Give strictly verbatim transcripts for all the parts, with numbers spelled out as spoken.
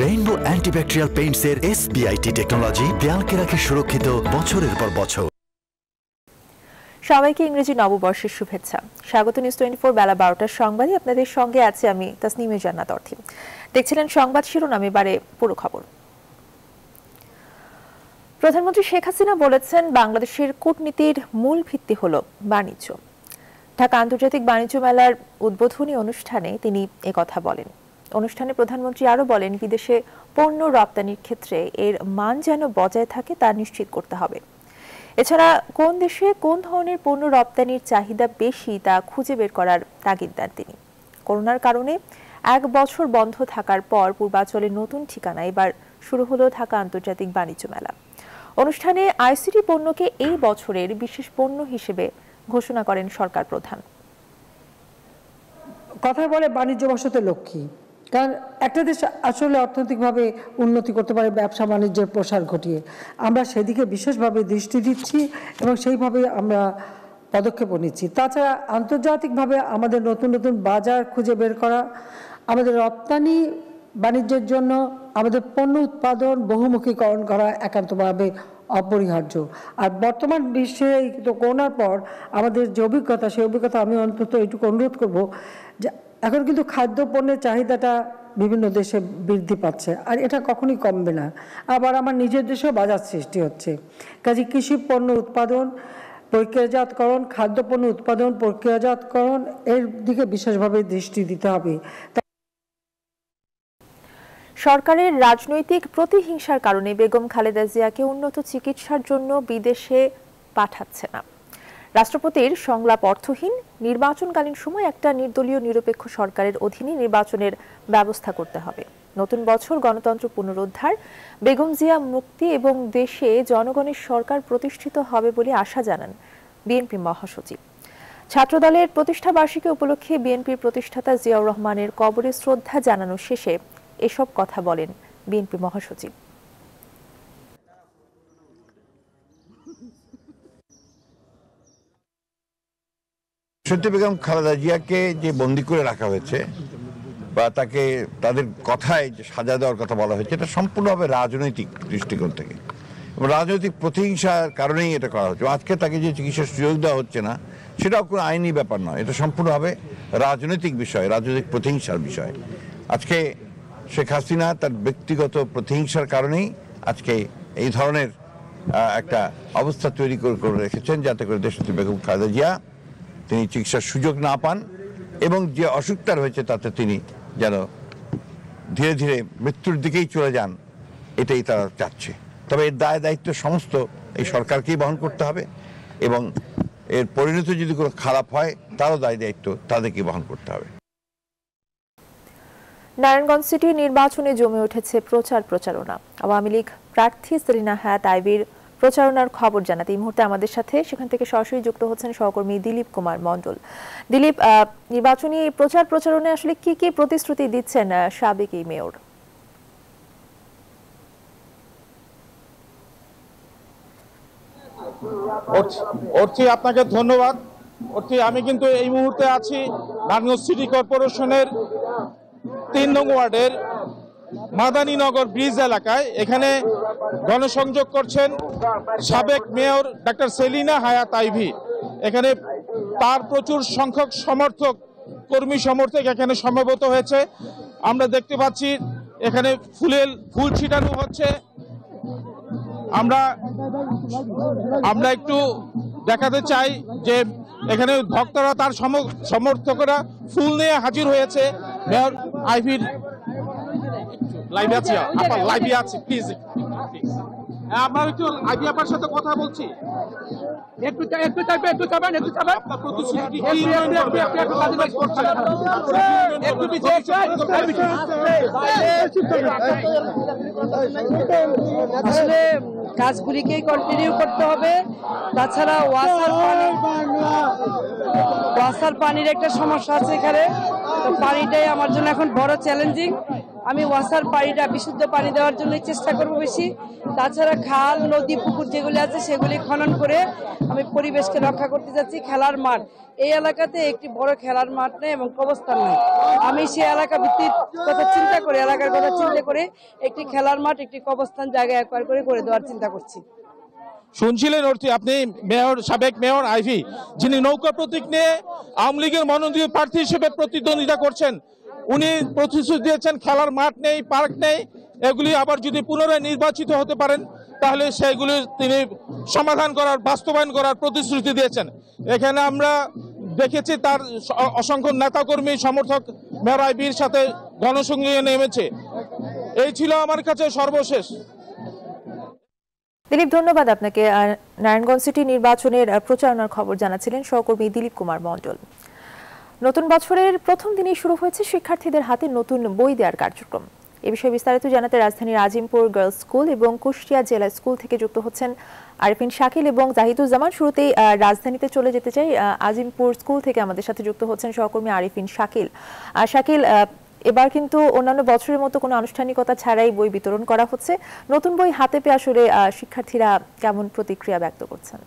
Rainbow antibacterial Paints এর এসবিআইটি technology দেয়ালকে রাখে সুরক্ষিত বছরের পর বছর। সবাইকে ইংরেজি নববর্ষের শুভেচ্ছা। স্বাগত নিউজ টোয়েন্টি ফোর বেলা বারোটার সংবাদে আপনাদের সঙ্গে আছে আমি তাসনিমে জান্নাত অর্থী। দেখছিলেন সংবাদ শিরোনাম, এবারে পুরো খবর। প্রধানমন্ত্রী শেখ হাসিনা বলেছেন, বাংলাদেশের কূটনীতির মূল ভিত্তি হল বাণিজ্য। ঢাকা আন্তর্জাতিক বাণিজ্য মেলার উদ্বোধনী অনুষ্ঠানে তিনি একথা বলেন। অনুষ্ঠানে প্রধানমন্ত্রী আরও বলেন, বিদেশে পণ্য রপ্তানির ক্ষেত্রে এর মান যেন বজায় থাকে তা নিশ্চিত করতে হবে। এছাড়া কোন দেশে কোন ধরনের পণ্য রপ্তানির চাহিদা বেশি তা খুঁজে বের করার তাগিদ দেন তিনি। করোনার কারণে এক বছর বন্ধ থাকার পর পূর্বাঞ্চলের নতুন ঠিকানা এবার শুরু হলো ঢাকা আন্তর্জাতিক বাণিজ্য মেলা। অনুষ্ঠানে আইসিটি পণ্যকে এই বছরের বিশেষ পণ্য হিসেবে ঘোষণা করেন সরকার প্রধান। কথা বলে বাণিজ্য বর্ষতে লক্ষ্মী, কারণ একটা দেশ আসলে অর্থনৈতিকভাবে উন্নতি করতে পারে ব্যবসা বাণিজ্যের প্রসার ঘটিয়ে। আমরা সেদিকে বিশেষভাবে দৃষ্টি দিচ্ছি এবং সেইভাবে আমরা পদক্ষেপ নিচ্ছি। তাছাড়া আন্তর্জাতিকভাবে আমাদের নতুন নতুন বাজার খুঁজে বের করা, আমাদের রপ্তানি বাণিজ্যের জন্য আমাদের পণ্য উৎপাদন বহুমুখীকরণ করা একান্তভাবে অপরিহার্য। আর বর্তমান বিশ্বে তো করোনার পর আমাদের যে অভিজ্ঞতা, সেই অভিজ্ঞতা আমি অন্তত এইটুকু অনুরোধ করব যে এখন কিন্তু খাদ্য পণ্যের চাহিদাটা বিভিন্ন দেশে বৃদ্ধি পাচ্ছে, আর এটা কখনোই কমবে না। আবার আমার নিজের দেশেও বাজার সৃষ্টি হচ্ছে। কাজে কৃষি পণ্য উৎপাদন, প্রক্রিয়াজাতকরণ, খাদ্যপণ্য উৎপাদন, প্রক্রিয়াজাতকরণ এর দিকে বিশেষভাবে দৃষ্টি দিতে হবে। সরকারের রাজনৈতিক প্রতিহিংসার কারণে বেগম খালেদা জিয়াকে উন্নত চিকিৎসার জন্য বিদেশে পাঠাচ্ছে না। রাষ্ট্রপতির সংলাপ অর্থহীন। নির্বাচনকালীন সময় একটা নির্দলীয় নিরপেক্ষ সরকারের অধীনে নির্বাচনের ব্যবস্থা করতে হবে। নতুন বছর, গণতন্ত্র পুনরুদ্ধার, বেগম জিয়া মুক্তি এবং দেশে জনগণের সরকার প্রতিষ্ঠিত হবে বলে আশা জানান বিএনপি মহাসচিব। ছাত্রদলের প্রতিষ্ঠা বার্ষিকী উপলক্ষে বিএনপির প্রতিষ্ঠাতা জিয়াউর রহমানের কবরে শ্রদ্ধা জানানো শেষে এসব কথা বলেন বিএনপি মহাসচিব। সত্যি বেগম খালেদা জিয়াকে যে বন্দী করে রাখা হয়েছে বা তাকে তাদের কথায় যে সাজা দেওয়ার কথা বলা হয়েছে, এটা সম্পূর্ণভাবে রাজনৈতিক দৃষ্টিকোণ থেকে এবং রাজনৈতিক প্রতিহিংসার কারণেই এটা করা হচ্ছে। আজকে তাকে যে চিকিৎসার সুযোগ দেওয়া হচ্ছে না, সেটাও কোনো আইনি ব্যাপার নয়, এটা সম্পূর্ণভাবে রাজনৈতিক বিষয়, রাজনৈতিক প্রতিহিংসার বিষয়। আজকে শেখ হাসিনা তার ব্যক্তিগত প্রতিহিংসার কারণেই আজকে এই ধরনের একটা অবস্থা তৈরি করে রেখেছেন, যাতে করে দেশনেত্রী বেগম খালেদা জিয়া তিনি চিকিৎসার সুযোগ না পান এবং যে অসুখটা হয়েছে তাতে তিনি যেন ধীরে ধীরে মৃত্যুর দিকেই চলে যান, এটাই তারা চাচ্ছে। তবে এর দায় দায়িত্ব সমস্ত এই সরকারকেই বহন করতে হবে এবং এর পরিণতি যদি কোনো খারাপ হয় তারও দায় দায়িত্ব তাদেরকেই বহন করতে হবে। নারায়ণগঞ্জ সিটি নির্বাচনে জমে উঠেছে প্রচার প্রচারণা। আওয়ামী লীগ প্রার্থী সেলিনা হায়াৎ আইভীর প্রচারণার খবর জানাতে এই মুহূর্তে আমাদের সাথে সেখান থেকে সরাসরি যুক্ত হচ্ছেন সহকর্মী দিলীপ কুমার মণ্ডল। দিলীপ, নির্বাচনী প্রচার প্রচারণায় আসলে কি কি প্রতিশ্রুতি দিচ্ছেন সাবেক এই মেয়র? অর্থী, আপনাকে ধন্যবাদ। অর্থী, আমি কিন্তু এই মুহূর্তে আছি নারায়ণগঞ্জ সিটি কর্পোরেশনের তিন নং ওয়ার্ডের মাদানীনগর ব্রিজ এলাকায়। এখানে গণসংযোগ করছেন সাবেক মেয়র ডাক্তার সেলিনা হায়াৎ আইভী। এখানে তার প্রচুর সংখ্যক সমর্থক, কর্মী সমর্থক এখানে সমবেত হয়েছে। আমরা দেখতে পাচ্ছি এখানে ফুলের ফুল ছিটানো হচ্ছে। আমরা আমরা একটু দেখাতে চাই যে এখানে ভক্তরা, তার সমর্থকরা ফুল নিয়ে হাজির হয়েছে মেয়র আইভীর। লাইভে আছি, আপনার লাইভে আছে, প্লিজ আমরা একটু আইভী আপনার সাথে কথা বলছি। একটু একটু চাইবেন, একটু চাইবেন, একটু চাইবেন। আপনার প্রতিশ্রুতি কি একটু পিছিয়ে আসলে কাজগুলিকে কন্টিনিউ করতে হবে। তাছাড়া ওয়াসার পানি ওয়াসার পানির একটা সমস্যা আছে এখানে, তো পানিটাই আমার জন্য এখন বড় চ্যালেঞ্জিং। আমি ওয়াসার পানিটা বিশুদ্ধ পানি দেওয়ার জন্য চেষ্টা করব বেশি। তাছাড়া খাল নদী পুকুর যেগুলি আছে সেগুলি খনন করে আমি পরিবেশকে রক্ষা করতে যাচ্ছি। খেলার মাঠ, এই এলাকাতে একটি বড় খেলার মাঠ নেই এবং কবরস্থান নেই। আমি সেই এলাকা ভিত্তিক কথা চিন্তা করে এলাকার কথা চিন্তা করে একটি খেলার মাঠ একটি কবরস্থান জায়গায় একবার করে করে দেওয়ার চিন্তা করছি। শুনছিলেন অর্থী আপনি মেয়র সাবেক মেয়র আইভি, যিনি নৌকা প্রতীক নিয়ে আওয়ামী লীগের মনোনীত প্রার্থী হিসেবে প্রতিদ্বন্দ্বিতা করছেন, উনি প্রতিশ্রুতি দিয়েছেন খেলার মাঠ নেই, পার্ক নেই, এগুলি আবার যদি পুনরায় নির্বাচিত হতে পারেন তাহলে সেগুলি তিনি সমাধান করার বাস্তবায়ন করার প্রতিশ্রুতি দিয়েছেন। এখানে আমরা দেখেছি তার অসংখ্য নেতাকর্মী সমর্থক মেয়র আইভির সাথে গণসংযোগে নেমেছে। এই ছিল আমার কাছে সর্বশেষ। দিলীপ, ধন্যবাদ আপনাকে। নারায়ণগঞ্জ সিটি নির্বাচনের প্রচারণার খবর জানাচ্ছিলেন সহকর্মী দিলীপ কুমার মণ্ডল। নতুন বছরের প্রথম দিনেই শুরু হয়েছে শিক্ষার্থীদের হাতে নতুন বই দেওয়ার কার্যক্রম। এ বিষয়ে বিস্তারিত জানাতে রাজধানীর আজিমপুর গার্লস স্কুল এবং কুষ্টিয়া জেলা স্কুল থেকে যুক্ত হচ্ছেন আরিফিন শাকিল এবং জাহিদুজ্জামান। শুরুতেই রাজধানীতে চলে যেতে চাই, আজিমপুর স্কুল থেকে আমাদের সাথে যুক্ত হচ্ছেন সহকর্মী আরিফিন শাকিল। শাকিল, এবার কিন্তু অন্যান্য বছরের মতো কোনো আনুষ্ঠানিকতা ছাড়াই বই বিতরণ করা হচ্ছে। নতুন বই হাতে পেয়ে আসলে শিক্ষার্থীরা কেমন প্রতিক্রিয়া ব্যক্ত করছেন?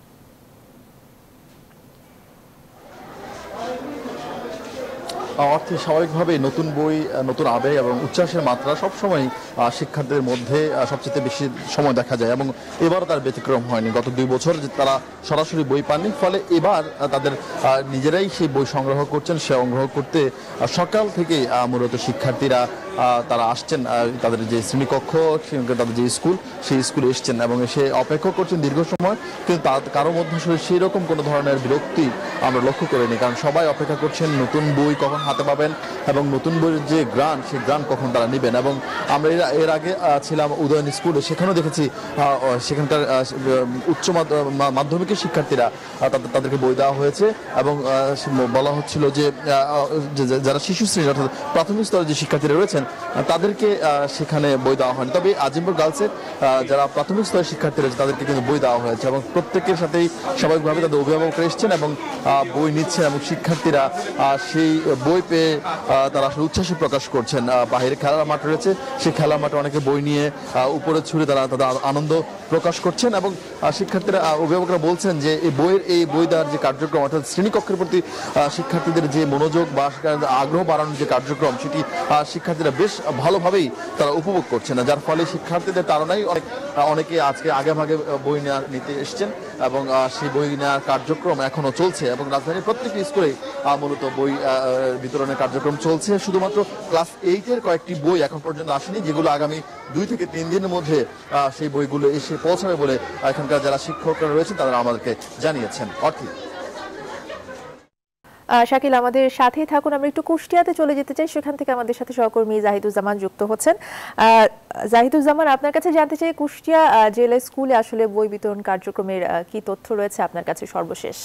অর্থে স্বাভাবিকভাবে নতুন বই, নতুন আবেগ এবং উচ্ছ্বাসের মাত্রা সবসময় শিক্ষার্থীদের মধ্যে সবচেয়ে বেশি সময় দেখা যায় এবং এবারও তার ব্যতিক্রম হয়নি। গত দুই বছর তারা সরাসরি বই পাননি, ফলে এবার তাদের নিজেরাই সেই বই সংগ্রহ করছেন। সে সংগ্রহ করতে সকাল থেকে মূলত শিক্ষার্থীরা তারা আসছেন, তাদের যে শ্রেণীকক্ষ, তাদের যে স্কুল, সেই স্কুলে এসছেন এবং এসে অপেক্ষা করছেন দীর্ঘ সময়। কিন্তু কারো মধ্যে আসলে সেই রকম কোনো ধরনের বিরক্তি আমরা লক্ষ্য করিনি, কারণ সবাই অপেক্ষা করছেন নতুন বই কখন হাতে পাবেন এবং নতুন বইয়ের যে গ্রান, সেই গ্রান কখন তারা নেবেন। এবং আমরা এর আগে ছিলাম উদয়ন স্কুলে, সেখানেও দেখেছি সেখানকার উচ্চ মাধ্যমিকের শিক্ষার্থীরা তাদেরকে বই দেওয়া হয়েছে এবং বলা হচ্ছিল যে যারা শিশু শ্রেণী অর্থাৎ প্রাথমিক স্তরের যে শিক্ষার্থীরা রয়েছেন তাদেরকে সেখানে বই দেওয়া হয়নি। তবে আজিমপুর গার্লসের যারা প্রাথমিক স্তরের শিক্ষার্থীরা তাদেরকে কিন্তু বই দেওয়া হয়েছে এবং প্রত্যেকের সাথেই স্বাভাবিকভাবে তাদের অভিভাবকরা এসছেন এবং বই নিচ্ছেন এবং শিক্ষার্থীরা সেই বই পেয়ে তারা আসলে উচ্ছ্বাস প্রকাশ করছেন। বাইরে খেলার মাঠ রয়েছে, সেই খেলার মাঠে অনেকে বই নিয়ে উপরে ছুড়ে তারা তাদের আনন্দ প্রকাশ করছেন এবং শিক্ষার্থীরা অভিভাবকরা বলছেন যে এই বইয়ের এই বই দেওয়ার যে কার্যক্রম অর্থাৎ শ্রেণীকক্ষের প্রতি শিক্ষার্থীদের যে মনোযোগ বা আগ্রহ বাড়ানোর যে কার্যক্রম, সেটি শিক্ষার্থীরা বেশ ভালোভাবেই তারা উপভোগ করছেন, যার ফলে শিক্ষার্থীদের তাড়নায় অনেক অনেকে আজকে আগে ভাগে বই নিতে এসছেন এবং সেই বই নেওয়ার কার্যক্রম এখনো চলছে এবং রাজধানীর প্রত্যেকটি স্কুলে মূলত বই বিতরণের কার্যক্রম চলছে। শুধুমাত্র ক্লাস এইটের কয়েকটি বই এখন পর্যন্ত আসেনি, যেগুলো আগামী দুই থেকে তিন দিনের মধ্যে সেই বইগুলো এসে পৌঁছাবে বলে এখানকার যারা শিক্ষকরা রয়েছেন তারা আমাদেরকে জানিয়েছেন। অর্থী শাকিল, আমাদের সাথেই থাকুন। আমরা একটু কুষ্টিয়াতে চলে যেতে চাই, সেখান থেকে আমাদের সাথে সহকর্মী জাহিদুজ্জামান যুক্ত হচ্ছেন। জাহিদুজ্জামান, আপনার কাছে জানতে চাই কুষ্টিয়া জেলা স্কুলে আসলে বই বিতরণ কার্যক্রমের কি তথ্য রয়েছে আপনার কাছে সর্বশেষ?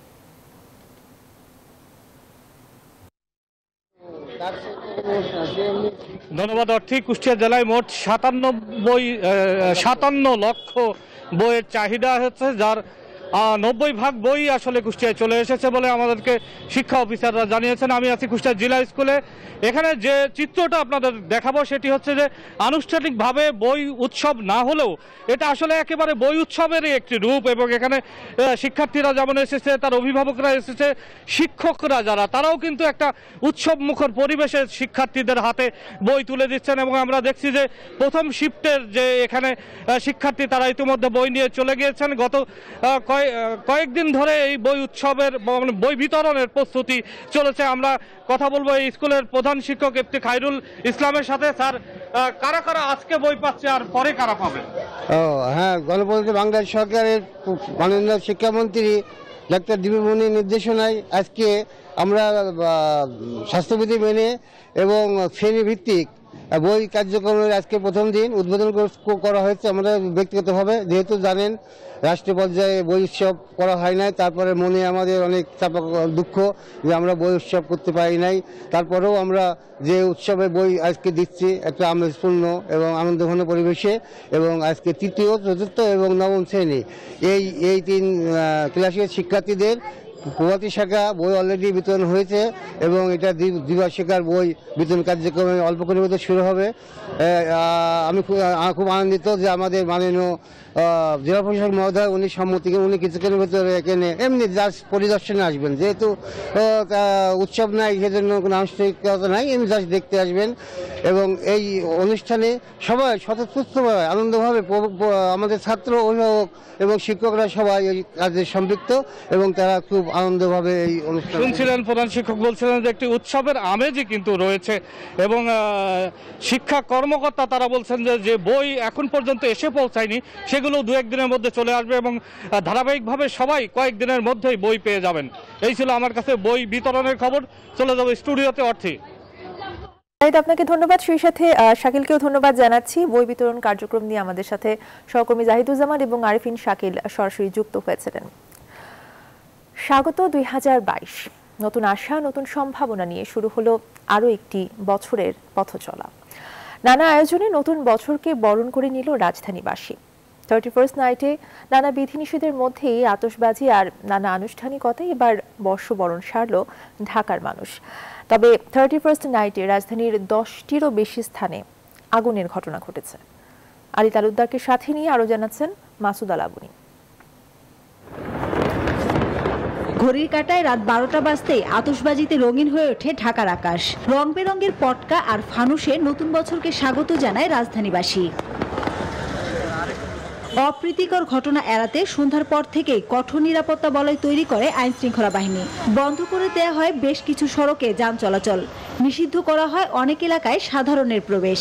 ধন্যবাদ অর্থী। কুষ্টিয়া জেলায় মোট সাতান্নব্বই সাতান্ন লক্ষ বইয়ের চাহিদা হচ্ছে, যার নব্বই ভাগ বই আসলে কুষ্টিয়ায় চলে এসেছে বলে আমাদেরকে শিক্ষা অফিসাররা জানিয়েছেন। আমি আছি কুষ্টিয়া জেলা স্কুলে। এখানে যে চিত্রটা আপনাদের দেখাবো সেটি হচ্ছে যে আনুষ্ঠানিকভাবে বই উৎসব না হলেও এটা আসলে একেবারে বই উৎসবেরই একটি রূপ এবং এখানে শিক্ষার্থীরা যেমন এসেছে, তার অভিভাবকরা এসেছে, শিক্ষকরা যারা তারাও কিন্তু একটা উৎসব মুখর পরিবেশে শিক্ষার্থীদের হাতে বই তুলে দিচ্ছেন এবং আমরা দেখছি যে প্রথম শিফটের যে এখানে শিক্ষার্থী তারা ইতিমধ্যে বই নিয়ে চলে গিয়েছেন। গত কয়েকদিন ধরে এই বই উৎসবের বই বিতরণের প্রস্তুতি চলেছে। আমরা কথা বলবো এই স্কুলের প্রধান শিক্ষক এফতি খায়রুল ইসলামের সাথে। স্যার, কারা কারা আজকে বই পাচ্ছে আর পরে কারা পাবে? ও হ্যাঁ, গণপ্রজাতন্ত্রী বাংলাদেশ সরকারের মাননীয় শিক্ষামন্ত্রী ডাক্তার দিবিমণির নির্দেশনায় আজকে আমরা স্বাস্থ্যবিধি মেনে এবং শ্রেণীভিত্তিক বই কার্যক্রমের আজকে প্রথম দিন উদ্বোধন করা হয়েছে। আমরা ব্যক্তিগতভাবে, যেহেতু জানেন রাষ্ট্রীয় পর্যায়ে বই উৎসব করা হয় নাই, তারপরে মনে আমাদের অনেক চাপা দুঃখ যে আমরা বই উৎসব করতে পারি নাই। তারপরেও আমরা যে উৎসবে বই আজকে দিচ্ছি একটা আমেজপূর্ণ এবং আনন্দঘন পরিবেশে, এবং আজকে তৃতীয়, চতুর্থ এবং নবম শ্রেণী এই এই তিন ক্লাসের শিক্ষার্থীদের প্রভাতী শাখা বই অলরেডি বিতরণ হয়েছে এবং এটা দ্বিবার্ষিকার বই বিতরণ কার্যক্রম অল্প করে মধ্যে শুরু হবে। আমি খুব আনন্দিত যে আমাদের মাননীয় জেলা প্রশাসক মহোদয় উনি সম্মতি উনি কিছুক্ষণের ভিতরে এখানে এমনি জাস্ট পরিদর্শনে আসবেন, যেহেতু উৎসব নাই সেজন্য কোনো আনুষ্ঠানিকতা নাই, এমনি জাস্ট দেখতে আসবেন এবং এই অনুষ্ঠানে সবাই স্বতঃস্ফূর্তভাবে আনন্দভাবে আমাদের ছাত্র অভিভাবক এবং শিক্ষকরা সবাই এই কাজে সম্পৃক্ত এবং তারা খুব আনন্দভাবে এই অনুষ্ঠান শুনছিলেন। প্রধান শিক্ষক বলছিলেন যে একটি উৎসবের আমেজই কিন্তু রয়েছে এবং শিক্ষা কর্মকর্তা তারা বলছেন যে যে বই এখন পর্যন্ত এসে পৌঁছায়নি সেগুলো দু একদিনের মধ্যে চলে আসবে এবং ধারাবাহিকভাবে সবাই কয়েকদিনের মধ্যেই বই পেয়ে যাবেন। এই ছিল আমার কাছে বই বিতরণের খবর। চলে যাবো স্টুডিওতে অর্থী। আপনাকে ধন্যবাদ, সেই সাথে শাকিলকেও ধন্যবাদ জানাচ্ছি। বই বিতরণ কার্যক্রম নিয়ে আমাদের সাথে সহকর্মী জাহিদুজ্জামান এবং আরিফিন শাকিল সরাসরি যুক্ত হয়েছিলেন। স্বাগত দুই হাজার বাইশ, নতুন আশা নতুন সম্ভাবনা নিয়ে শুরু হলো আরও একটি বছরের পথ চলা। নানা আয়োজনে নতুন বছরকে বরণ করে নিল রাজধানীবাসী। থার্টি ফার্স্ট নাইটে নানা বিধিনিষেধের মধ্যেই আতশবাজি আর নানা আনুষ্ঠানিকতায় এবার বর্ষবরণ সারল ঢাকার মানুষ। তবে থার্টি ফার্স্ট নাইটে রাজধানীর দশটিরও বেশি স্থানে আগুনের ঘটনা ঘটেছে। আলী তালুকদারকে সাথে নিয়ে আরো জানাচ্ছেন মাসুদ আল আবুনি। ঘড়ির কাঁটায় রাত বারোটা বাজতেই আতশবাজিতে রঙিন হয়ে ওঠে ঢাকার আকাশ। রং বেরঙের পটকা আর ফানুসে নতুন বছরকে স্বাগত জানায় রাজধানীবাসী। অপ্রীতিকর ঘটনা এড়াতে সন্ধ্যার পর থেকেই কঠোর নিরাপত্তা বলয় তৈরি করে আইন শৃঙ্খলা বাহিনী। বন্ধ করে দেয়া হয় বেশ কিছু সড়কে যান চলাচল, নিষিদ্ধ করা হয় অনেক এলাকায় সাধারণের প্রবেশ।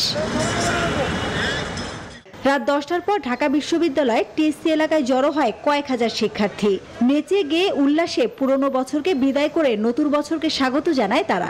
রাত দশটার পর ঢাকা বিশ্ববিদ্যালয়ের টিএসসি এলাকায় জড়ো হয় কয়েক হাজার শিক্ষার্থী। নেচে গেয়ে উল্লাসে পুরনো বছরকে বিদায় করে নতুন বছরকে স্বাগত জানায় তারা।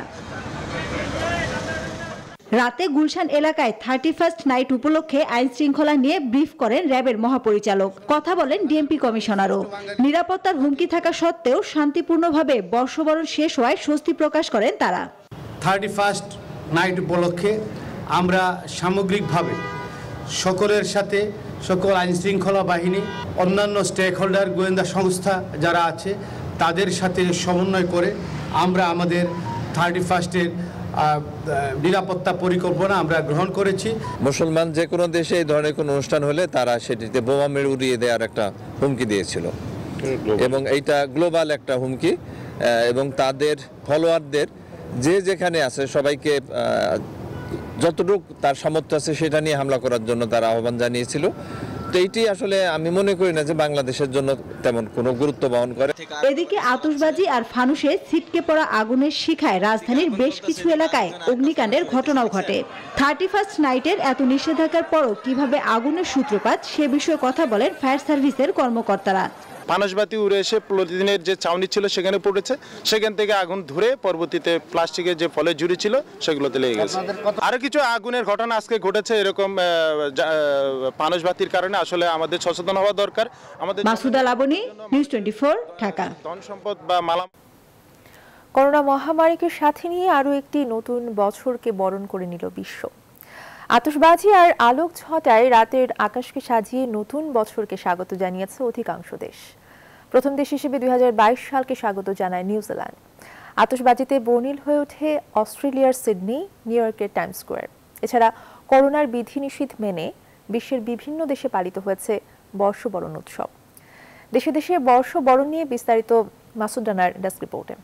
রাতে গুলশান এলাকায় থার্টি ফার্স্ট নাইট উপলক্ষে আইন শৃঙ্খলা নিয়ে ব্রিফ করেন র্যাবের মহাপরিচালক। কথা বলেন ডিএমপি কমিশনারও। নিরাপত্তার হুমকি থাকা সত্ত্বেও শান্তিপূর্ণভাবে বর্ষবরণ শেষ হওয়ায় স্বস্তি প্রকাশ করেন তারা। থার্টি ফার্স্ট নাইট উপলক্ষে আমরা সামগ্রিকভাবে সকলের সাথে সকল আইন শৃঙ্খলা বাহিনী, অন্যান্য স্টেক হোল্ডার, গোয়েন্দা সংস্থা যারা আছে তাদের সাথে সমন্বয় করে আমরা আমাদের থার্টি ফার্স্টের নিরাপত্তা পরিকল্পনা আমরা গ্রহণ করেছি। মুসলমান যে কোনো দেশে এই ধরনের কোনো অনুষ্ঠান হলে তারা সেটিতে বোমা মেরে উড়িয়ে দেওয়ার একটা হুমকি দিয়েছিল এবং এইটা গ্লোবাল একটা হুমকি এবং তাদের ফলোয়ারদের যে যেখানে আছে সবাইকে যতটুকু তার সামর্থ্য আছে সেটা নিয়ে হামলা করার জন্য তারা আহ্বান জানিয়েছিল। তো এইটি আসলে আমি মনে করি না যে বাংলাদেশের জন্য তেমন কোনো গুরুত্ব বহন করে। এদিকে আতশবাজি আর ফানুসে ছিটকে পড়া আগুনের শিখায় রাজধানীর বেশ কিছু এলাকায় অগ্নিকাণ্ডের ঘটনাও ঘটে। থার্টি ফার্স্ট নাইটের এত নিষেধাজ্ঞার পরও কিভাবে আগুনের সূত্রপাত সে বিষয়ে কথা বলেন ফায়ার সার্ভিসের কর্মকর্তারা। পানসবাতি উড়ে এসে প্রতিদিনের যে চাউনি ছিল সেখানে পড়েছে, সেখান থেকে আগুন ধরে পরবর্তীতে প্লাস্টিকের যে ফলের ঝুড়ি ছিল সেগুলোতে লেগে গেছে। আরো কিছু আগুনের ঘটনা আজকে ঘটেছে এরকম পানসবাতির কারণে। আসলে আমাদের সচেতন হওয়া দরকার। আমাদের Masud Al Abni, news twenty four, Dhaka. ধন সম্পদ বা মালাম করোনা মহামারীকে সাথে নিয়ে আরো একটি নতুন বছরকে বরণ করে নিল বিশ্ব। আতশবাজি আর আলোক ছটায় রাতের আকাশকে সাজিয়ে নতুন বছরকে স্বাগত জানিয়েছে অধিকাংশ দেশ। প্রথম দেশ হিসেবে দুই হাজার বাইশ সালকে স্বাগত জানায় নিউজিল্যান্ড। আতশবাজিতে বর্ণিল হয়ে ওঠে অস্ট্রেলিয়ার সিডনি, নিউ ইয়র্কের টাইমস স্কোয়ার। এছাড়া করোনার বিধিনিষেধ মেনে বিশ্বের বিভিন্ন দেশে পালিত হয়েছে বর্ষবরণ উৎসব। দেশে দেশে বর্ষবরণ নিয়ে বিস্তারিত মাসুদ রানার ডেস্ক রিপোর্টে।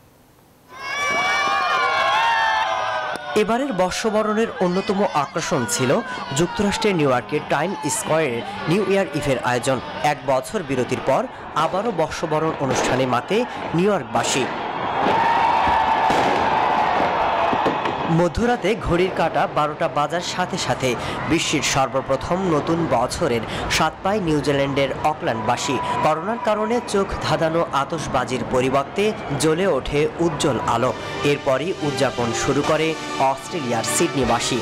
এবারের বর্ষবরণের অন্যতম আকর্ষণ ছিল যুক্তরাষ্ট্রের নিউ ইয়র্কের টাইম স্কোয়ারের নিউ ইয়ার ইভের আয়োজন। এক বছর বিরতির পর আবারও বর্ষবরণ অনুষ্ঠানে মাতে নিউ ইয়র্কবাসী। মধ্যরাতে ঘড়ির কাঁটা বারোটা বাজার সাথে সাথে বিশ্বের সর্বপ্রথম নতুন বছরের স্বাদ পায় নিউজিল্যান্ডের অকল্যান্ডবাসী। করোনার কারণে চোখ ধাঁধানো আতশবাজির পরিবর্তে জ্বলে ওঠে উজ্জ্বল আলো। এরপরই উদযাপন শুরু করে অস্ট্রেলিয়ার সিডনিবাসী।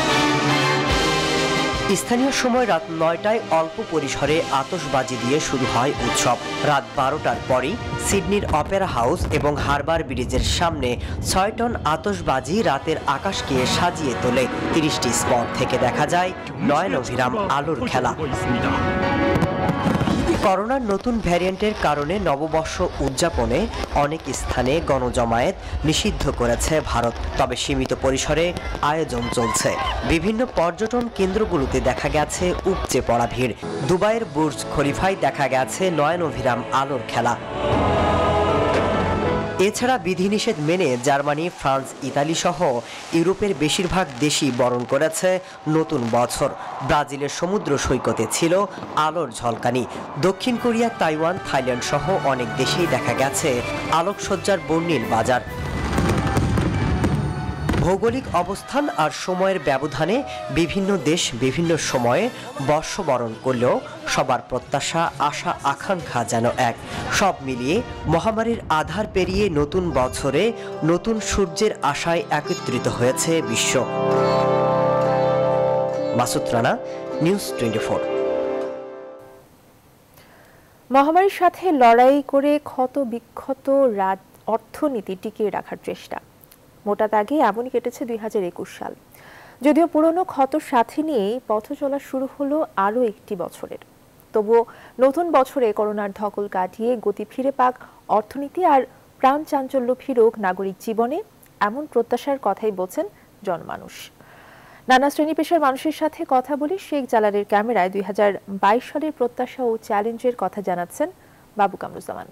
স্থানীয় সময় রাত নয়টায় অল্প পরিসরে আতশবাজি দিয়ে শুরু হয় উৎসব। রাত বারোটার পরই সিডনির অপেরা হাউস এবং হারবার ব্রিজের সামনে ছয় টন আতশবাজি রাতের আকাশকে সাজিয়ে তোলে। তিরিশটি স্পট থেকে দেখা যায় নয়নভিরাম আলোর খেলা। করোনার নতুন ভ্যারিয়েন্টের কারণে নববর্ষ উদযাপনে অনেক স্থানে গণজমায়েত নিষিদ্ধ করেছে ভারত, তবে সীমিত পরিসরে আয়োজন চলছে। বিভিন্ন পর্যটন কেন্দ্রগুলোতে দেখা গেছে উপচে পড়া ভিড়। দুবাইয়ের বুর্জ খলিফায় দেখা গেছে নয়নাভিরাম আলোর খেলা। এছাড়া বিধিনিষেধ মেনে জার্মানি, ফ্রান্স, ইতালি সহ ইউরোপের বেশিরভাগ দেশই বরণ করেছে নতুন বছর। ব্রাজিলের সমুদ্র সৈকতে ছিল আলোর ঝলকানি। দক্ষিণ কোরিয়া, তাইওয়ান, থাইল্যান্ড সহ অনেক দেশেই দেখা গেছে আলোকসজ্জার বর্ণিল বাজার। ভৌগোলিক অবস্থান আর সময়ের ব্যবধানে বিভিন্ন দেশ বিভিন্ন সময়ে বর্ষবরণ করলেও সবার প্রত্যাশা, আশা, আকাঙ্ক্ষা যেন এক। সব মিলিয়ে মহামারীর আধার পেরিয়ে নতুন বছরে নতুন সূর্যের আশায় একত্রিত হয়েছে বিশ্ব। Masud Rana, news twenty. মহামারীর সাথে লড়াই করে ক্ষত বিক্ষত অর্থনীতি টিকিয়ে রাখার চেষ্টা। মোটা দাগে এমনই কেটেছে দুই হাজার একুশ সাল। যদিও পুরনো ক্ষতর সাথে নিয়েই পথ চলা শুরু হলো আরও একটি বছরের। তবুও নতুন বছরে করোনার ধকল কাটিয়ে গতি ফিরে পাক অর্থনীতি আর প্রাণ চাঞ্চল্য ফিরুক নাগরিক জীবনে, এমন প্রত্যাশার কথাই বলছেন জনমানুষ। নানা শ্রেণী পেশার মানুষের সাথে কথা বলি শেখ জালালের ক্যামেরায় দুই হাজার বাইশ সালের প্রত্যাশা ও চ্যালেঞ্জের কথা জানাচ্ছেন বাবু কামরুজ্জামান।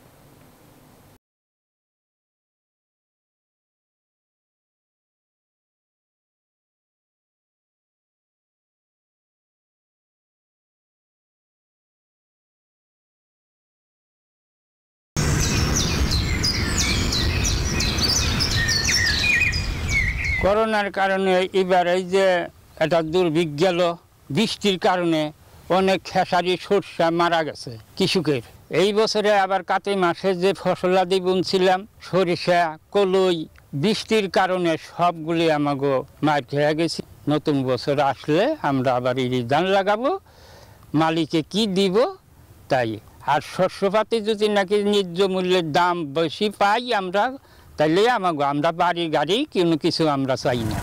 করোনার কারণে এবার এই যে একটা দুর্ভিক্ষ গেল, বৃষ্টির কারণে অনেক খেসারি সরষা মারা গেছে কৃষকের। এই বছরে আবার কাতি মাসে যে ফসলাদি বুনছিলাম সরিষা, কলই, বৃষ্টির কারণে সবগুলি আমাকে মার খেয়ে গেছি। নতুন বছর আসলে আমরা আবার ইরি ধান লাগাবো, মালিকে কি দিব তাই। আর শস্যপাতি যদি নাকি ন্যায্য মূল্যের দাম বেশি পাই আমরা, তাইলে আমাকে আমরা বাড়ি গাড়ি কোনো কিছু আমরা চাই না।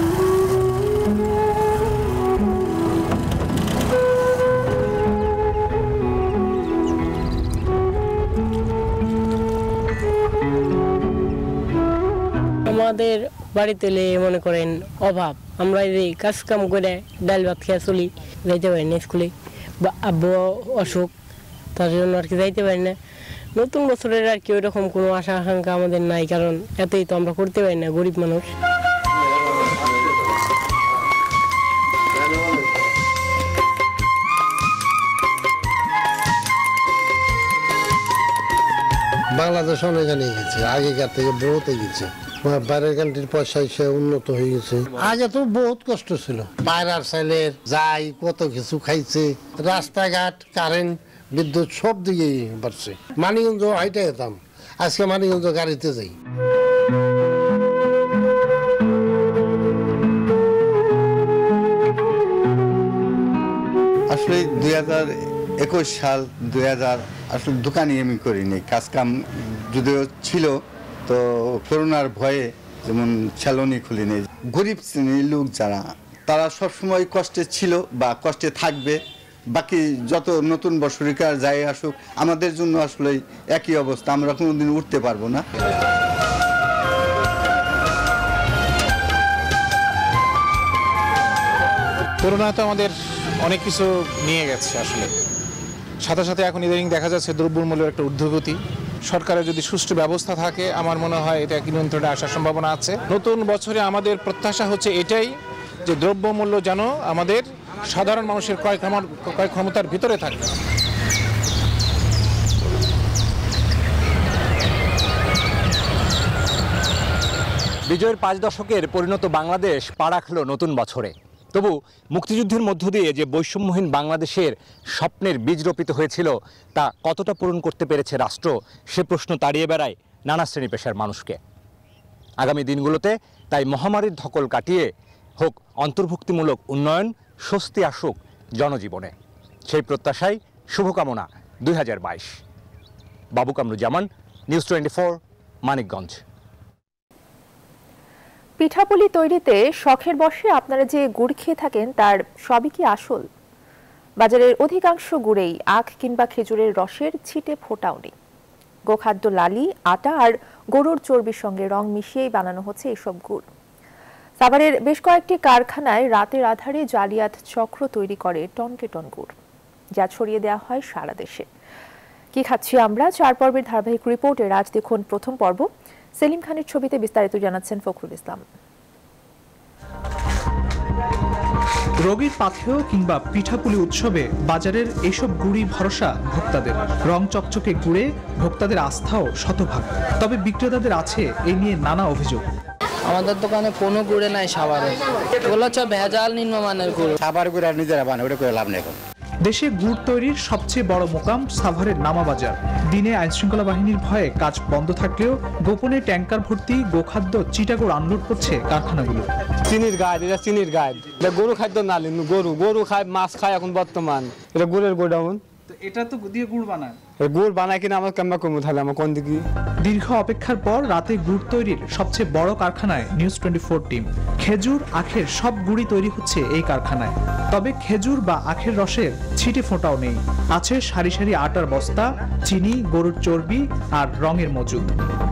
আমাদের বাড়িতে মনে করেন অভাব, আমরা এই কাজ কাম করে ডাল ভাত খেয়ে চলি, যাইতে পারি না স্কুলে, বা আব্বু অসুখ, তার জন্য আর কি যাইতে পারি না। নতুন বছরের আর কি ওইরকম কোনো আশা আকাঙ্ক্ষা আমাদের নাই, কারণ এতই তো আমরা করতে পারি না, গরিব মানুষ। বাংলাদেশ অনেক এগিয়ে গেছে, আগেকার থেকে বহুত এগিয়েছে। বাইরের কান্ট্রির পয়সা এসে উন্নত হয়ে গেছে। আগে তো বহুত কষ্ট ছিল, বাইরের ছেলের যাই কত কিছু খাইছে, রাস্তাঘাট, কারেন্ট, বিদ্যুৎ সব দিকেই বাড়ছে। মানিগঞ্জ হাইটে যেতাম, আজকে মানিগঞ্জ গাড়িতে যাই। আসলে দুই হাজার একুশ সাল দুই হাজার আসলে দোকানই আমি করিনি, কাজ কাম যদিও ছিল, তো করোনার ভয়ে যেমন স্যালনই খুলিনি। গরিব শ্রেণীর লোক যারা, তারা সবসময় কষ্টে ছিল বা কষ্টে থাকবে। বাকি যত নতুন বছরিকার যাই আসুক, আমাদের জন্য আসলে একই অবস্থা, আমরা কোনোদিন উঠতে পারবো না। করোনা তো আমাদের অনেক কিছু নিয়ে গেছে আসলে, সাথে সাথে এখন ইদানিং দেখা যাচ্ছে দ্রব্যমূল্যের একটা ঊর্ধ্বগতি। সরকারের যদি সুষ্ঠু ব্যবস্থা থাকে, আমার মনে হয় এটা নিয়ন্ত্রণে আসার সম্ভাবনা আছে। নতুন বছরে আমাদের প্রত্যাশা হচ্ছে এটাই যে দ্রব্যমূল্য যেন আমাদের সাধারণ মানুষের ক্রয় ক্রয় ক্ষমতার ভিতরে থাকে। বিজয়ের পাঁচ দশকের পরিণত বাংলাদেশ পা রাখল নতুন বছরে। তবু মুক্তিযুদ্ধের মধ্য দিয়ে যে বৈষম্যহীন বাংলাদেশের স্বপ্নের বীজ রোপিত হয়েছিল, তা কতটা পূরণ করতে পেরেছে রাষ্ট্র, সে প্রশ্ন তাড়িয়ে বেড়ায় নানা শ্রেণী পেশার মানুষকে। আগামী দিনগুলোতে তাই মহামারীর ধকল কাটিয়ে হোক অন্তর্ভুক্তিমূলক উন্নয়ন, স্বস্তি আসুক জনজীবনে, সেই প্রত্যাশাই শুভকামনা দুই হাজার বাইশ। Babu Kamruzzaman, news twenty four, Manikganj. পিঠাপুলি তৈরিতে শখের বশে আপনারা যে গুড় খেয়ে থাকেন, তার সবই কি আসল? বাজারের অধিকাংশ গুড়েই আখ কিংবা খেজুরের রসের ছিটে ফোটাও নেই। গোখাদ্য লালি, আটা আর গরুর চর্বির সঙ্গে রং মিশিয়েই বানানো হচ্ছে এসব গুড়। সাভারের বেশ কয়েকটি কারখানায় রাতের আধারে জালিয়াত চক্র তৈরি করে টনকে টন গুড়, যা ছড়িয়ে দেওয়া হয় সারা দেশে। কি খাচ্ছি আমরা, চার পর্বের ধারাবাহিক রিপোর্টে আজ দেখুন প্রথম পর্ব। সেলিম খানের ছবিতে বিস্তারিত জানাচ্ছেন ফখরুল ইসলাম। রোগীর পাথেয় কিংবা পিঠাপুলি উৎসবে বাজারের এসব গুড়ি ভরসা ভোক্তাদের। রং চকচকে গুড়ে ভোক্তাদের আস্থাও শতভাগ। তবে বিক্রেতাদের আছে এই নিয়ে নানা অভিযোগ। আমাদের দোকানে কোনো গুড়ে নাই সাভারে, এগুলো হচ্ছে ভেজাল নিম্নমানের গুড়। সাভার গুড় আর নিজেরা বানায়, ওটা করে লাভ নেই। দেশে গুড় তৈরির সবচেয়ে বড় মোকাম সাভারের নামাবাজার। দিনে আইনশৃঙ্খলা বাহিনীর ভয়ে কাজ বন্ধ থাকলেও গোপনে ট্যাঙ্কার ভর্তি গোখাদ্য চিটাগুড় আনলোড করছে কারখানাগুলো। চিনির গাছ, এটা চিনির গাছ, এটা গরু খাদ্য না, গরু গরু খায়, মাছ খায়। এখন বর্তমান এটা গুড়ের গোডাউন। এটা তো দিয়ে গুড় বানায়, গুড় বানায় কিনা আমার কেমন কমু, তাহলে আমার কোন দিকে। দীর্ঘ অপেক্ষার পর রাতে গুড় তৈরির সবচেয়ে বড় কারখানায় নিউজ টোয়েন্টি ফোর টিম। খেজুর, আখের সব গুড়ি তৈরি হচ্ছে এই কারখানায়। তবে খেজুর বা আখের রসের ছিটে ফোঁটাও নেই। আছে সারি সারি আটার বস্তা, চিনি, গরুর চর্বি আর রঙের মজুদ।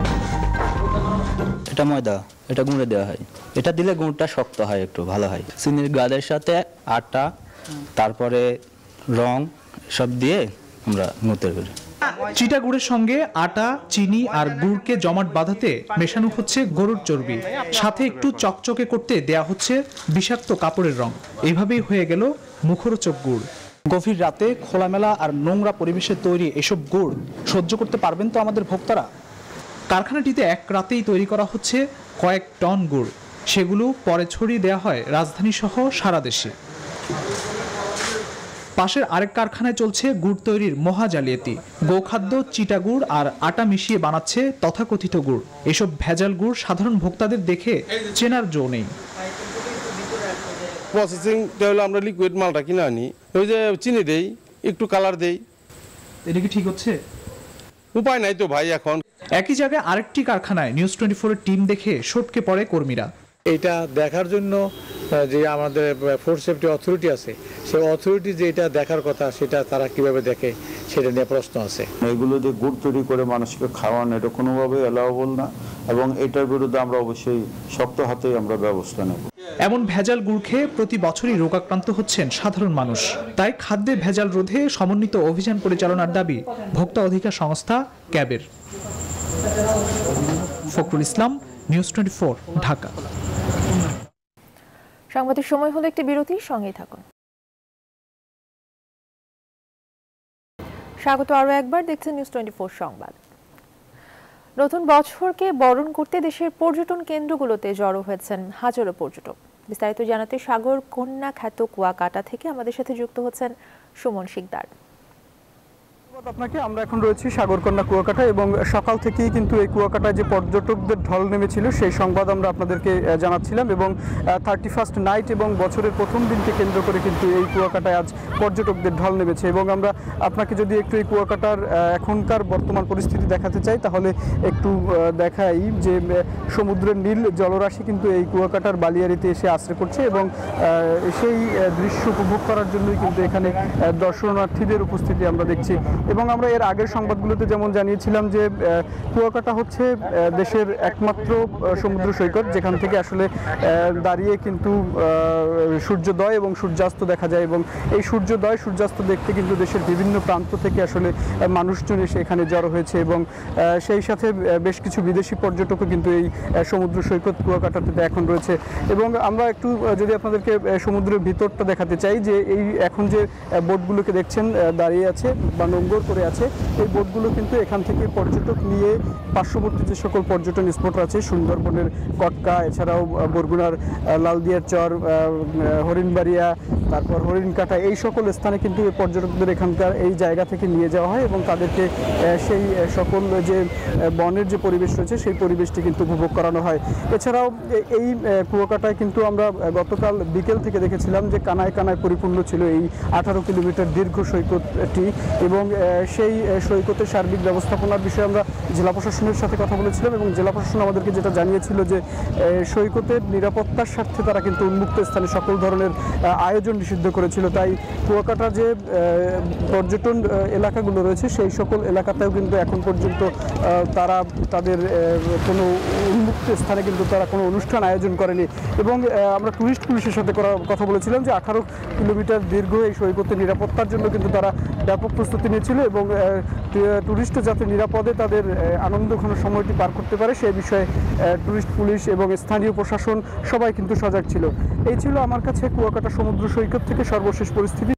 এটা ময়দা, এটা গুঁড়ে দেওয়া হয়। এটা দিলে গুড়টা শক্ত হয়, একটু ভালো হয়। চিনির গাদের সাথে আটা, তারপরে রং সব দিয়ে আমরা গুঁড়ো তৈরি করি। চিটা গুড়ের সঙ্গে আটা, চিনি আর গুড়কে জমাট বাঁধাতে মেশানো হচ্ছে গরুর চর্বি, সাথে একটু চকচকে করতে দেয়া হচ্ছে বিষাক্ত কাপড়ের রং। এইভাবেই হয়ে গেল মুখরোচক গুড়। গভীর রাতে খোলামেলা আর নোংরা পরিবেশে তৈরি এসব গুড় সহ্য করতে পারবেন তো আমাদের ভোক্তারা? কারখানাটিতে এক রাতেই তৈরি করা হচ্ছে কয়েক টন গুড়। সেগুলো পরে ছড়িয়ে দেওয়া হয় রাজধানী সহ সারা দেশে। পাশের আরেক কারখানায় চলছে গুড় তৈরির মহা জালিয়াতি। গোখাদ্য, চিটাগুড় আর আটা মিশিয়ে বানাচ্ছে তথাকথিত গুড়। এসব ভেজাল গুড় সাধারণ ভোক্তাদের দেখে চেনার জো নেই। প্রসেসিংটা হলো আমরা লিকুইড মালটা কিনে আনি, ওই যে চিনি দেই, একটু কালার দেই। এটা কি ঠিক হচ্ছে? উপায় নাই তো ভাই। এখন একই জায়গায় আরেকটি কারখানায় নিউজ টোয়েন্টি ফোর এর টিম দেখে সটকে পড়ে কর্মীরা। এটা দেখার জন্য যে আমাদের ফুড সেফটি অথরিটি আছে, সেই অথরিটি যে এটা দেখার কথা সেটা তারা কিভাবে দেখে সেটা নিয়ে প্রশ্ন আছে। এগুলো দিয়ে গুড় তৈরি করে মানুষকে খাওয়ানো এটা কোনোভাবে অ্যালাউবল না, এবং এটার বিরুদ্ধে আমরা অবশ্যই শক্ত হাতেই আমরা ব্যবস্থা নেব। এমন ভেজাল গুড় খেয়ে প্রতি বছরই রোগাক্রান্ত হচ্ছেন সাধারণ মানুষ। তাই খাদ্যে ভেজাল রোধে সমন্বিত অভিযান পরিচালনার দাবি ভোক্তা অধিকার সংস্থা ক্যাবের। Fakhrul Islam, news twenty four, Dhaka. সংবাদের সময় হলো একটি বিরতি, সঙ্গেই থাকুন। স্বাগত আরো একবার, দেখছেন নিউজ টোয়েন্টি ফোর সংবাদ। নতুন বছরকে বরণ করতে দেশের পর্যটন কেন্দ্রগুলোতে জড়ো হয়েছেন হাজারো পর্যটক। বিস্তারিত জানাতে সাগর কন্যা খ্যাত কুয়াকাটা থেকে আমাদের সাথে যুক্ত হচ্ছেন সুমন শিকদার। আপনাকে আমরা এখন রয়েছি সাগরকন্যা কুয়াকাটা, এবং সকাল থেকেই কিন্তু এই কুয়াকাটায় যে পর্যটকদের ঢল নেমেছিল সেই সংবাদ আমরা আপনাদেরকে জানাচ্ছিলাম। এবং থার্টি ফার্স্ট নাইট এবং বছরের প্রথম দিনকে কেন্দ্র করে কিন্তু এই কুয়াকাটায় আজ পর্যটকদের ঢল নেমেছে। এবং আমরা আপনাকে যদি একটু এই কুয়াকাটার এখনকার বর্তমান পরিস্থিতি দেখাতে চাই, তাহলে একটু দেখাই যে সমুদ্রের নীল জলরাশি কিন্তু এই কুয়াকাটার বালিয়াড়িতে এসে আশ্রয় করছে, এবং সেই দৃশ্য উপভোগ করার জন্যই কিন্তু এখানে দর্শনার্থীদের উপস্থিতি আমরা দেখছি। এবং আমরা এর আগের সংবাদগুলোতে যেমন জানিয়েছিলাম যে কুয়াকাটা হচ্ছে দেশের একমাত্র সমুদ্র সৈকত যেখান থেকে আসলে দাঁড়িয়ে কিন্তু সূর্যোদয় এবং সূর্যাস্ত দেখা যায়, এবং এই সূর্যোদয় সূর্যাস্ত দেখতে কিন্তু দেশের বিভিন্ন প্রান্ত থেকে আসলে মানুষজন এসে এখানে জড়ো হয়েছে, এবং সেই সাথে বেশ কিছু বিদেশি পর্যটকও কিন্তু এই সমুদ্র সৈকত কুয়াকাটাতে এখন রয়েছে। এবং আমরা একটু যদি আপনাদেরকে সমুদ্রের ভিতরটা দেখাতে চাই, যে এই এখন যে বোটগুলোকে দেখছেন দাঁড়িয়ে আছে বা নোঙ্গর করে আছে, এই বোটগুলো কিন্তু এখান থেকে পর্যটক নিয়ে পার্শ্ববর্তী যে সকল পর্যটন স্পট আছে, সুন্দরবনের কটকা, এছাড়াও বরগুনার লালদিয়ার চর, হরিণবাড়িয়া, তারপর হরিণকাটা, এই সকল স্থানে কিন্তু এই পর্যটকদের এখানকার এই জায়গা থেকে নিয়ে যাওয়া হয়, এবং তাদেরকে সেই সকল যে বনের যে পরিবেশ রয়েছে সেই পরিবেশটি কিন্তু উপভোগ করানো হয়। এছাড়াও এই কুয়াকাটায় কিন্তু আমরা গতকাল বিকেল থেকে দেখেছিলাম যে কানায় কানায় পরিপূর্ণ ছিল এই আঠারো কিলোমিটার দীর্ঘ সৈকতটি, এবং সেই সৈকতের সার্বিক ব্যবস্থাপনার বিষয়ে আমরা জেলা প্রশাসনের সাথে কথা বলেছিলাম এবং জেলা প্রশাসন আমাদেরকে যেটা জানিয়েছিল যে সৈকতের নিরাপত্তার স্বার্থে তারা কিন্তু উন্মুক্ত স্থানে সকল ধরনের আয়োজন নিষিদ্ধ করেছিল। তাই কুয়াকাটা যে পর্যটন এলাকাগুলো রয়েছে সেই সকল এলাকাতেও কিন্তু এখন পর্যন্ত তারা তাদের কোনো উন্মুক্ত স্থানে কিন্তু তারা কোনো অনুষ্ঠান আয়োজন করেনি। এবং আমরা টুরিস্ট পুলিশের সাথে কথা বলেছিলাম যে আঠারো কিলোমিটার দীর্ঘ এই সৈকতের নিরাপত্তার জন্য কিন্তু তারা ব্যাপক প্রস্তুতি নিয়েছিল এবং টুরিস্ট যাতে নিরাপদে তাদের আনন্দঘন সময়টি পার করতে পারে সেই বিষয়ে টুরিস্ট পুলিশ এবং স্থানীয় প্রশাসন সবাই কিন্তু সজাগ ছিল। এই ছিল আমার কাছে কুয়াকাটা সমুদ্র সৈকত থেকে সর্বশেষ পরিস্থিতি।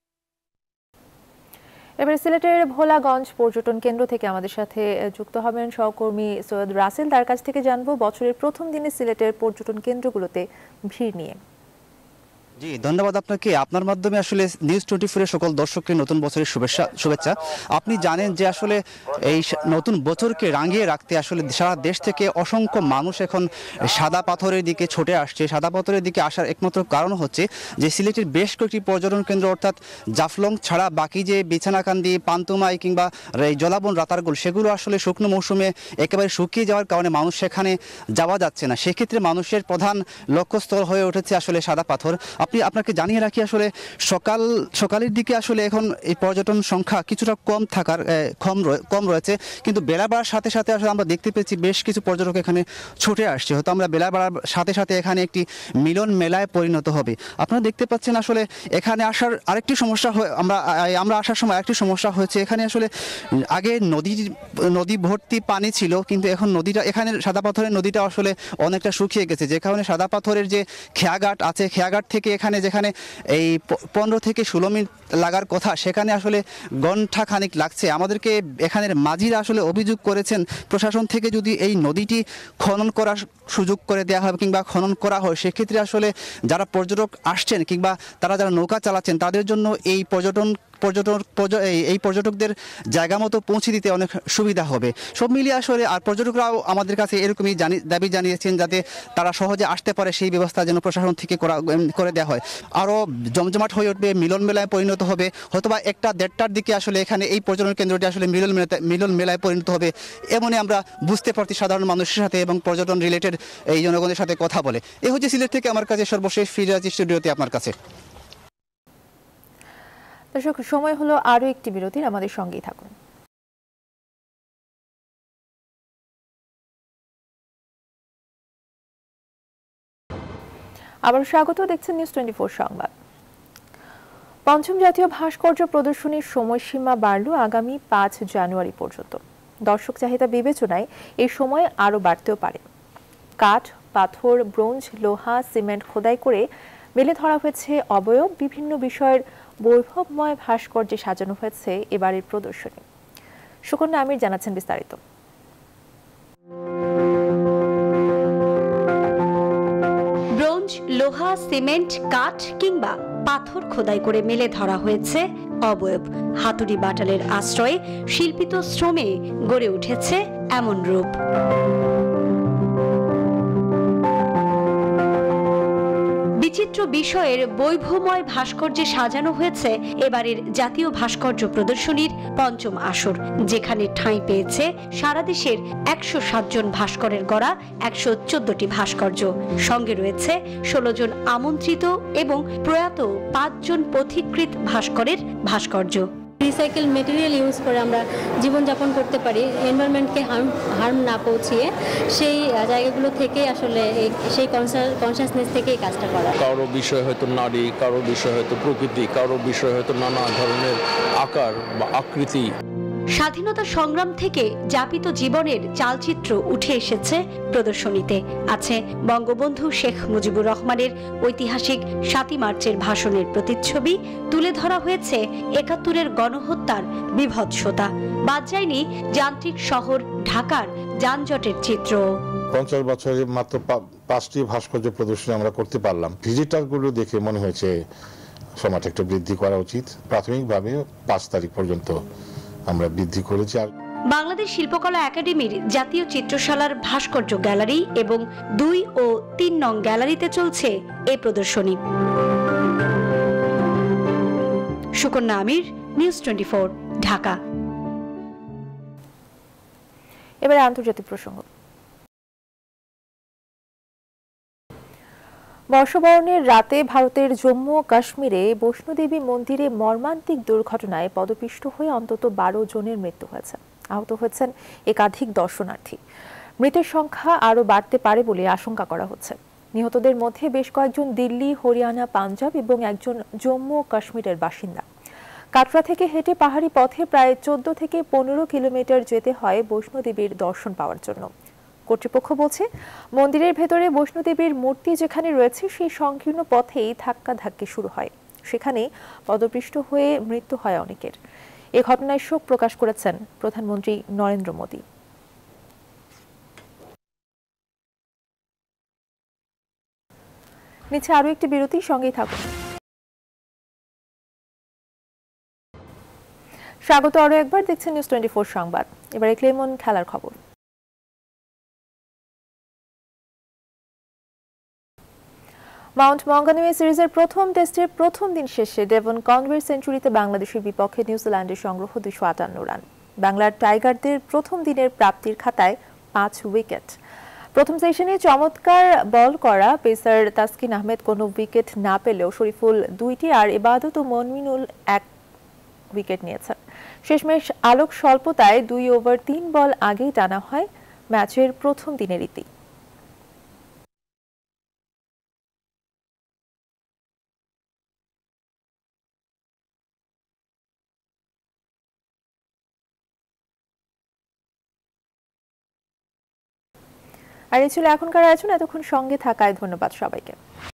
এবার সিলেটের ভোলাগঞ্জ পর্যটন কেন্দ্র থেকে আমাদের সাথে যুক্ত হবেন সহকর্মী সৈয়দ রাসেল। তার কাছ থেকে জানবো বছরের প্রথম দিনে সিলেটের পর্যটন কেন্দ্রগুলোতে ভিড় নিয়ে। জি ধন্যবাদ আপনাকে। আপনার মাধ্যমে আসলে নিউজ টোয়েন্টি ফোরের সকল দর্শককে নতুন বছরের শুভেচ্ছা শুভেচ্ছা আপনি জানেন যে আসলে এই নতুন বছরকে রাঙিয়ে রাখতে আসলে সারা দেশ থেকে অসংখ্য মানুষ এখন সাদা পাথরের দিকে ছুটে আসছে। সাদা পাথরের দিকে আসার একমাত্র কারণ হচ্ছে যে সিলেটের বেশ কয়েকটি পর্যটন কেন্দ্র অর্থাৎ জাফলং ছাড়া বাকি যে বিছানাকান্দি, পান্তুমাই কিংবা এই জলাবন, রাতারগুল সেগুলো আসলে শুকনো মৌসুমে একেবারে শুকিয়ে যাওয়ার কারণে মানুষ সেখানে যাওয়া যাচ্ছে না। সেক্ষেত্রে মানুষের প্রধান লক্ষ্যস্থল হয়ে উঠেছে আসলে সাদা পাথর। আপনি আপনাকে জানিয়ে রাখি আসলে সকাল সকালের দিকে আসলে এখন এই পর্যটন সংখ্যা কিছুটা কম থাকার কম কম রয়েছে, কিন্তু বেলা বাড়ার সাথে সাথে আসলে আমরা দেখতে পেয়েছি বেশ কিছু পর্যটক এখানে ছুটে আসছে। হয়তো আমরা বেলা বাড়ার সাথে সাথে এখানে একটি মিলন মেলায় পরিণত হবে। আপনারা দেখতে পাচ্ছেন আসলে এখানে আসার আরেকটি সমস্যা আমরা আমরা আসার সময় আরেকটি সমস্যা হয়েছে। এখানে আসলে আগে নদী নদী ভর্তি পানি ছিল, কিন্তু এখন নদীটা এখানে সাদা পাথরের নদীটা আসলে অনেকটা শুকিয়ে গেছে, যে কারণে সাদা পাথরের যে খেয়াঘাট আছে খেয়াঘাট থেকে এখানে যেখানে এই পনেরো থেকে ষোলো মিনিট লাগার কথা সেখানে আসলে ঘন্টা খানিক লাগছে। আমাদেরকে এখানের মাঝিরা আসলে অভিযোগ করেছেন প্রশাসন থেকে যদি এই নদীটি খনন করার সুযোগ করে দেওয়া হয় কিংবা খনন করা হয় সেক্ষেত্রে আসলে যারা পর্যটক আসছেন কিংবা তারা যারা নৌকা চালাচ্ছেন তাদের জন্য এই পর্যটন পর্যটন এই পর্যটকদের জায়গা মতো পৌঁছে দিতে অনেক সুবিধা হবে। সব মিলিয়ে আসলে আর পর্যটকরাও আমাদের কাছে এরকমই জানি দাবি জানিয়েছেন যাতে তারা সহজে আসতে পারে সেই ব্যবস্থা যেন প্রশাসন থেকে করা করে দেওয়া হয়। আরও জমজমাট হয়ে উঠবে, মিলন মেলায় পরিণত হবে। হয়তোবা একটা দেড়টার দিকে আসলে এখানে এই পর্যটন কেন্দ্রটি আসলে মিলন মেলাতে মিলন মেলায় পরিণত হবে এমনই আমরা বুঝতে পারছি সাধারণ মানুষের সাথে এবং পর্যটন রিলেটেড এই জনগণের সাথে কথা বলে। এ হচ্ছে সিলেট থেকে আমার কাছে সর্বশেষ ফিরে আসছি স্টুডিওতে আপনার কাছে। দর্শক সময় হলো আরো একটি বিরতির, আমাদের সঙ্গেই থাকুন। আবার স্বাগত, দেখছেন নিউজ টোয়েন্টি ফোর সংবাদ। পঞ্চম জাতীয় ভাস্কর্য প্রদর্শনীর সময়সীমা বাড়ল আগামী পাঁচ জানুয়ারি পর্যন্ত। দর্শক চাহিদা বিবেচনায় এই সময় আরো বাড়তেও পারে। কাঠ, পাথর, ব্রোঞ্জ, লোহা, সিমেন্ট খোদাই করে মেলে ধরা হয়েছে অবয়ব। বিভিন্ন বিষয়ের বৈভবময় ভাস্কর্যে সাজানো হয়েছে এবারের প্রদর্শনী। সুকন্যা আমির জানাচ্ছেন বিস্তারিত। ব্রোঞ্জ, লোহা, সিমেন্ট, কাঠ কিংবা পাথর খোদাই করে মেলে ধরা হয়েছে অবয়ব। হাতুড়ি বাটালের আশ্রয়ে শিল্পিত শ্রমে গড়ে উঠেছে এমন রূপ। বিচিত্র বিষয়ের বৈভবময় ভাস্কর্যে সাজানো হয়েছে এবারের জাতীয় ভাস্কর্য প্রদর্শনীর পঞ্চম আসর, যেখানে ঠাঁই পেয়েছে সারা দেশের একশো সাত জন ভাস্করের গড়া একশো চোদ্দটি ভাস্কর্য। সঙ্গে রয়েছে ষোলো জন আমন্ত্রিত এবং প্রয়াত পাঁচজন পথিকৃত ভাস্করের ভাস্কর্য। রিসাইকেল মেটেরিয়াল ইউজ করে আমরা জীবনযাপন করতে পারি, এনভায়রনমেন্টকে হার্ম হার্ম না পৌঁছিয়ে সেই জায়গাগুলো থেকে আসলে সেই কনসাসনেস থেকে এই কাজটা করা। কারো বিষয় হয়তো নারী, কারো বিষয় হয়তো প্রকৃতি, কারো বিষয় হয়তো নানা ধরনের আকার বা আকৃতি। স্বাধীনতা সংগ্রাম থেকে যাপিত জীবনের চালচিত্র উঠে এসেছে প্রদর্শনীতে। আছে বঙ্গবন্ধু শেখ মুজিবুর রহমানের ঐতিহাসিক সাতই মার্চের ভাষণের প্রতিচ্ছবি, তুলে ধরা হয়েছে একাত্তরের গণহত্যার বিভৎসতা। বাদ যায়নি যান্ত্রিক শহর ঢাকার যানজটের চিত্র। পঞ্চাশ বছরে মাত্র পাঁচটি ভাস্কর্য প্রদর্শনী আমরা করতে পারলাম। ভিজিটারগুলো দেখে মনে হয়েছে সময়টা একটু বৃদ্ধি করা উচিত। প্রাথমিকভাবে পাঁচ তারিখ পর্যন্ত আমরা বৃদ্ধি করেছি। আর বাংলাদেশ শিল্পকলা একাডেমির জাতীয় চিত্রশালার ভাস্কর্য গ্যালারি এবং দুই ও তিন নং গ্যালারিতে চলছে এই প্রদর্শনী। Sukanya Amir, news twenty four, Dhaka. এবারে আন্তর্জাতিক প্রসঙ্গ। বর্ষবরণের রাতে ভারতের জম্মু ও কাশ্মীরে বৈষ্ণোদেবী মন্দিরে মর্মান্তিক দুর্ঘটনায় পদপিষ্ট হয়ে অন্তত বারো জনের মৃত্যু হয়েছে। আহত হয়েছেন একাধিক দর্শনার্থী। মৃতের সংখ্যা আরও বাড়তে পারে বলে আশঙ্কা করা হচ্ছে। নিহতদের মধ্যে বেশ কয়েকজন দিল্লি, হরিয়ানা, পাঞ্জাব এবং একজন জম্মু ও কাশ্মীরের বাসিন্দা। কাটরা থেকে হেঁটে পাহাড়ি পথে প্রায় চোদ্দ থেকে পনেরো কিলোমিটার যেতে হয় বৈষ্ণোদেবীর দর্শন পাওয়ার জন্য। কর্তৃপক্ষ বলছে, মন্দিরের ভেতরে বৈষ্ণোদেবীর মূর্তি যেখানে রয়েছে সেই সংকীর্ণ পথেই ধাক্কাধাক্কি শুরু হয়। সেখানেই পদপৃষ্ট হয়ে মৃত্যু হয় অনেকের। এ ঘটনায় শোক প্রকাশ করেছেন প্রধানমন্ত্রী নরেন্দ্র মোদী। নিচে আরও একটি বিরতির সঙ্গেই থাকুন। স্বাগত আরও একবার, দেখছেন নিউজ টোয়েন্টি ফোর সংবাদ। এবারে ক্লেমন খেলার খবর। মাউন্ট মঙ্গানুয়ে সিরিজের প্রথম টেস্টের প্রথম দিন শেষে ডেভন কনওয়ের সেঞ্চুরিতে বাংলাদেশের বিপক্ষে নিউজিল্যান্ডের সংগ্রহ দুইশো আটান্ন রান। বাংলার টাইগারদের প্রথম দিনের প্রাপ্তির খাতায় পাঁচ উইকেট। প্রথম সেশনে চমৎকার বল করা পেসার তাসকিন আহমেদ কোনো উইকেট না পেলেও শরীফুল দুইটি আর ইবাদত ও মনমিনুল এক উইকেট নিয়েছেন। শেষমেশ আলোক স্বল্পতায় দুই ওভার তিন বল আগেই টানা হয় ম্যাচের প্রথম দিনের ইতি। আর এই ছিল এখনকার আয়োজন। এতক্ষণ সঙ্গে থাকায় ধন্যবাদ সবাইকে।